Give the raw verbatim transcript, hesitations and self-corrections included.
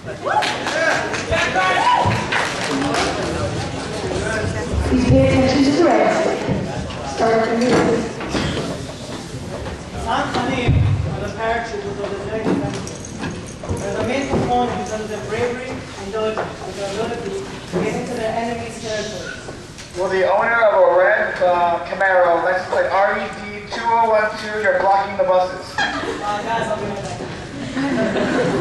Please pay attention to the rest. Start your movement. The paratroopers of the American country. They're the main component because of their bravery and diligence with their ability to get into their enemy's territories. Will the owner of a red uh, Camaro license plate R E D two oh one two, you're blocking the buses? Uh, guys, I'll be right back.